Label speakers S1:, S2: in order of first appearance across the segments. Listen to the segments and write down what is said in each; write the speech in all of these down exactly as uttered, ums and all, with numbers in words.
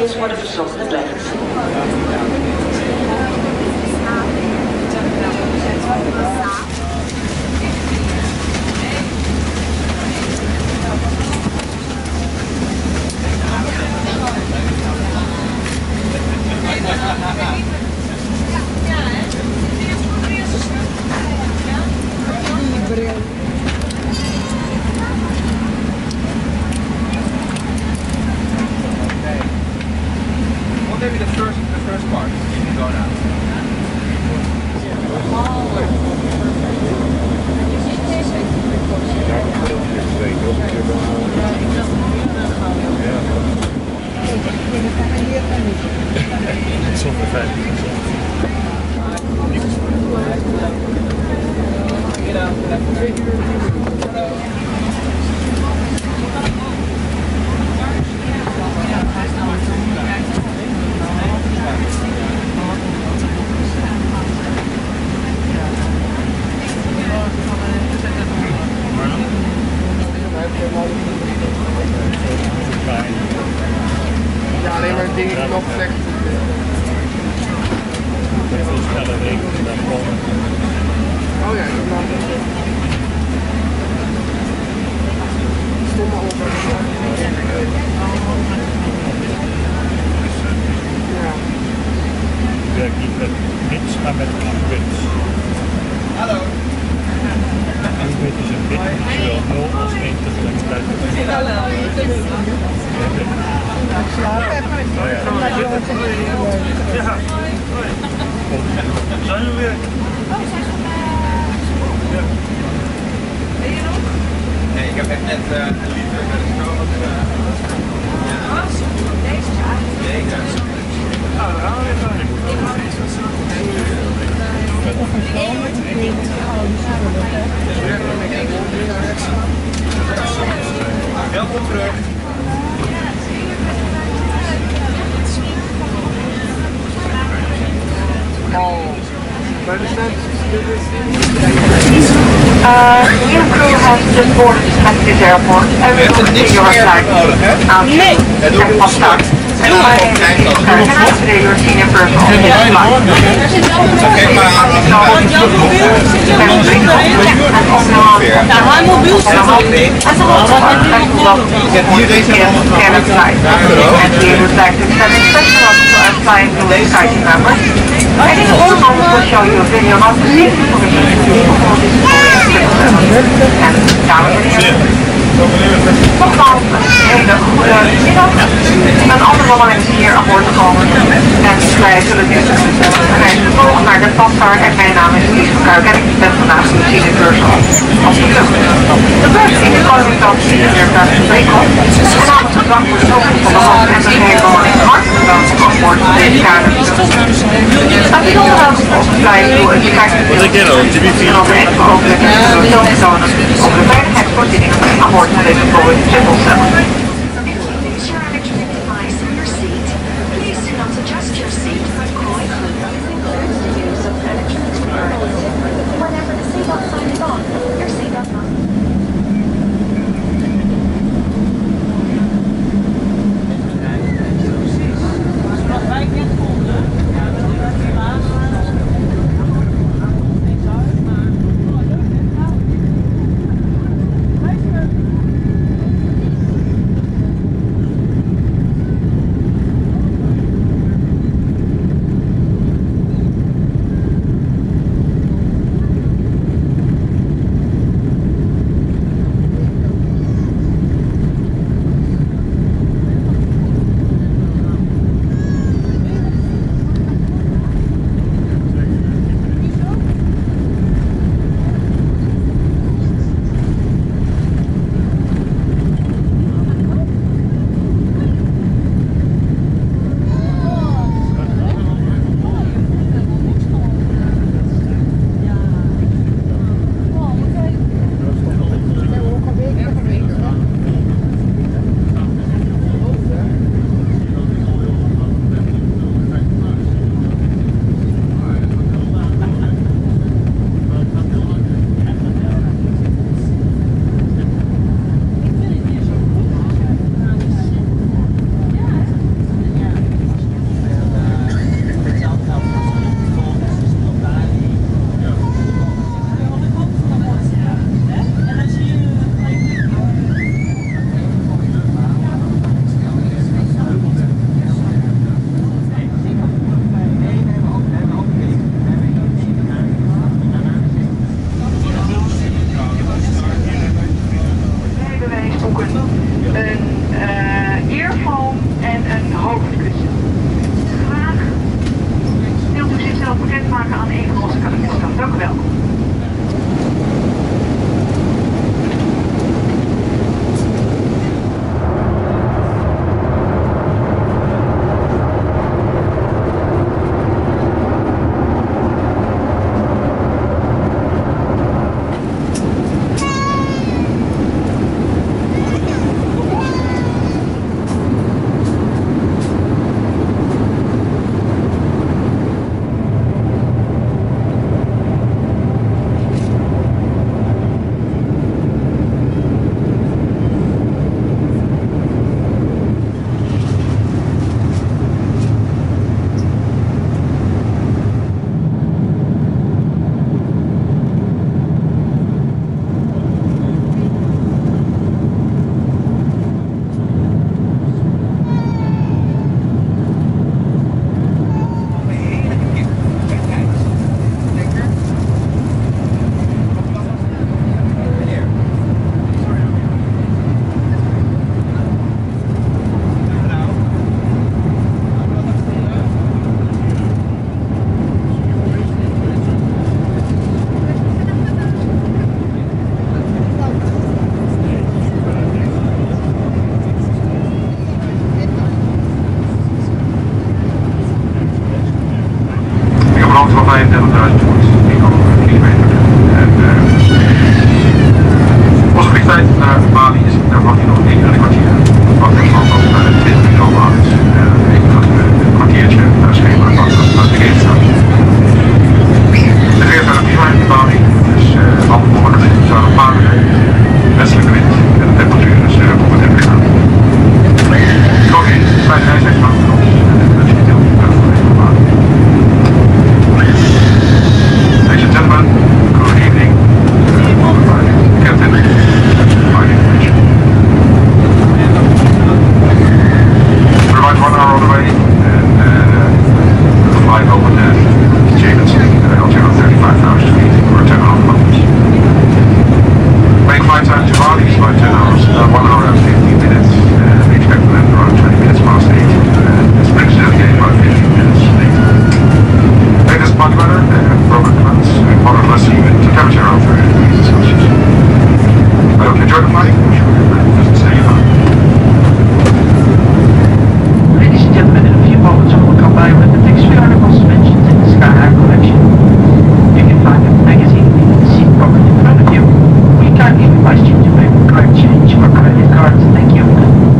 S1: is voor de verzorgde beleggers.
S2: Maybe the first, the first part. You can go now.
S3: Zonder vijf.
S2: Ja, alleen maar dingen die nog slecht.
S3: Veel sneller rekenen dan komen.
S2: Oh ja, dat mag niet. Stomme over. Ja.
S3: Ik werk niet met bits, maar met bits.
S2: Hallo.
S3: Een bit is een bit, zowel nul als één tegelijkertijd. Ja. Zijn we weer? Ja.
S2: Nee, ik heb echt net uh, een liter met de stroom. Nee,
S3: Nou, dan gaan we weer verder.
S2: Welkom terug.
S1: Uh, new crew has just boarded this airport. Everyone to your flight out to Denpasar. And my name is Karen, and I'm today your senior person on this flight.
S2: Oké, maar
S1: En hij mobiel zit. En ze was ook hier deze allemaal flight. And we would like to extend a special welcome to our flying crew exciting members. I think all of us will show you a video about the safety provisions for this en dames en heren. Nogmaals een hele goede middag. Een ander moment is hier aan boord gekomen. En wij zullen nu een reis vervolgen naar Denpasar. En mijn naam is Lies van Kuik en ik ben vandaag de cuisine als de vlucht. De vlucht in de Koninklijke Vliegtuig in Brekel. En namens het dank voor de toekomst van de hand en de hele in het hart bedankt aan boord van deze kader. Het bijzonder aan de vliegtuig is je kijkt de vlucht en over enkele openlijke tonen over de veiligheidsvoorzieningen aan boord van deze Boeing triple seven.
S4: loopt wel vijfendertigduizend kilometer. En uh, onze vliegtijd naar Bali is, daar mag je nog één en een kwartier. Wat ik van dat uh, twintig minuten over acht. Uh, ik had uh, een kwartiertje naar schema van naar de gate staan. De veertig inflight in Bali, dus uh, afgemaakt, zou een paar zijn. Westelijke wind en de temperatuur is uh, op het temperatuur. Nog in, vijf reis van ons en dat is heel veel voor de Bali. Ladies and gentlemen, good evening. Uh, Captain, my information. We're about one hour on the way and uh, flight over the James uh, L zero thirty-five thousand feet or ten and a half kilometers. Main flight time to Bali is about ten hours, uh, one hour and fifteen minutes. Uh, we expect to land around twenty minutes past eight. Uh, this brings us again about fifteen minutes later. Latest bad weather, uh, broken clouds, and more or less even to temperature around thirty degrees Celsius. I hope you enjoy the flight. I'm sure you're pleasant stay on.
S1: Ladies and gentlemen, in a few moments we will come by with the tax-free articles mentioned in the Sky collection. You can find the magazine in the seat pocket in front of you. We kindly advise you to make correct change for credit cards. Thank you.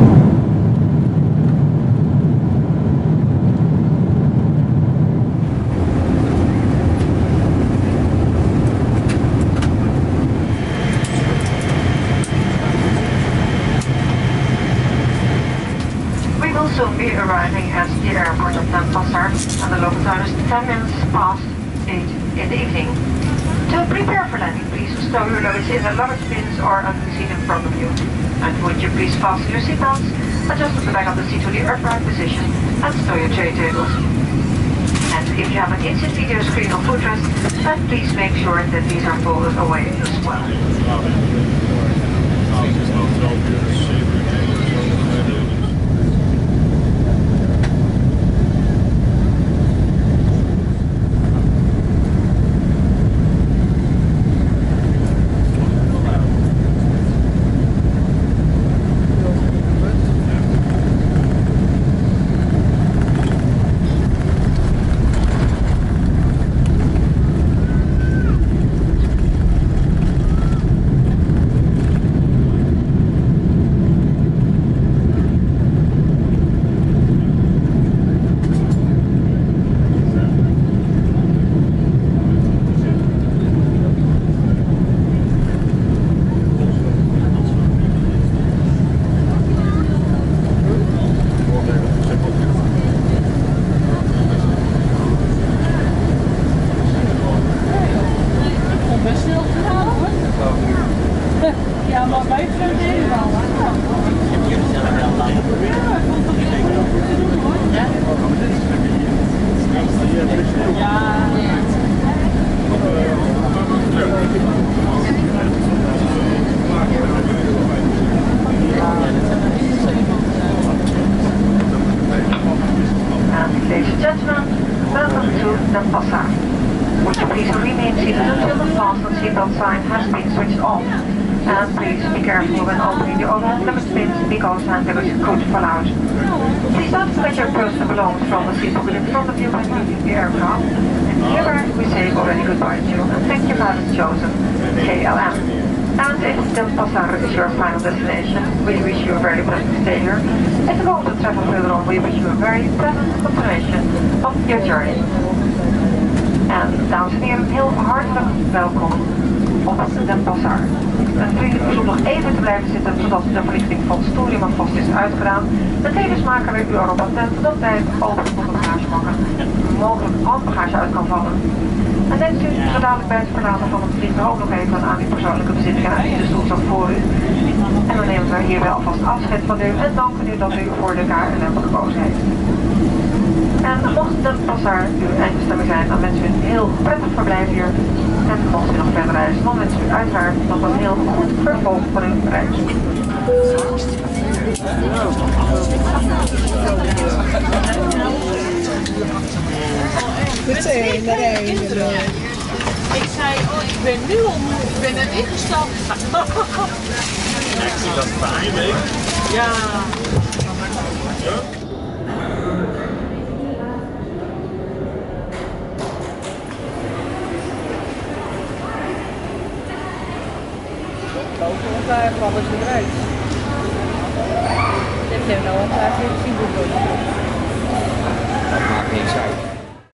S1: We will soon be arriving at the airport of Denpasar, and the local time is ten minutes past eight in the evening. To prepare for landing, please stow your luggage in the luggage bins or under the seat in front of you. And would you please fasten your seatbelts, adjust the back of the seat to the upright position, and stow your tray tables. And if you have an instant video screen or footrest, then please make sure that these are folded away as well.
S5: Ja, maar wij vinden wel.
S1: Ladies and gentlemen, welcome to Denpasar. Would you please remain seated until the fasten seatbelt sign has been switched off? And please be careful when opening the overhead luggage bins because hand luggage could fall out. Please don't forget your personal belongings from the seat pocket in front of you when leaving the aircraft. And hereby we say already goodbye to you and thank you for having chosen K L M. And if Denpasar is your final destination, we wish you a very pleasant stay here. If you want to travel further on, we wish you a very pleasant continuation of your journey. En dames en heren, heel hartelijk welkom op Denpasar. Een vriendelijk verzoek nog even te blijven zitten totdat de verlichting van stoelriemen vast is uitgedaan. En tevens maken we u erop attent dat bij het openen van de bagagebakken mogelijk handbagage uit kan vallen. En denkt u zo dadelijk bij het verlaten van het vliegtuig ook nog even aan uw persoonlijke bezittingen in de stoel zat voor u. En dan nemen we hier wel alvast afscheid van u en danken u dat u voor de K L M gekozen heeft. En mocht Denpasar uw eindbestemming zijn, dan wens u een heel prettig verblijf hier. En mocht u nog verder reizen, dan wens u uiteraard nog een heel goed vervolg van uw reis.
S5: Goed zijn, daar rijden we. Ik zei, oh, ik ben nu al moe, ik ben er ingestapt.
S3: Ja, ik zie dat het aan je weet.
S5: Ja. klaar vallen ze eruit. Dat heeft nou een paar keer gezien.
S2: Dat maakt niks uit.